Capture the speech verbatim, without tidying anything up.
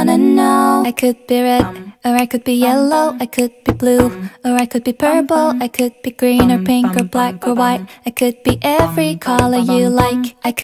wanna know. I could be red, or I could be yellow, I could be blue, or I could be purple, I could be green or pink or black or white. I could be every color you like. I